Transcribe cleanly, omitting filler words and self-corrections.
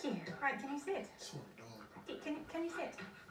Thank you. Right, can you sit? That's what I'm doing. Can you sit?